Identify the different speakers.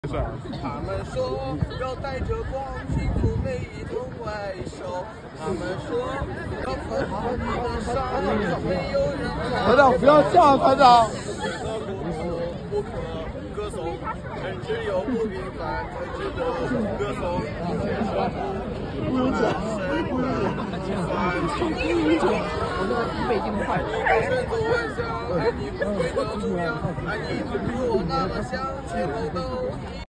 Speaker 1: 他们说要带着光庆祝每一通外手，他们说要分好你的伤，没有人
Speaker 2: 团长不要笑，团长。
Speaker 1: 不可歌颂，人只有不平凡才值得歌颂。不用讲，
Speaker 3: 北京话。
Speaker 1: 爱你走晚霞，爱你不会到中央，爱你不如我那么想前后都。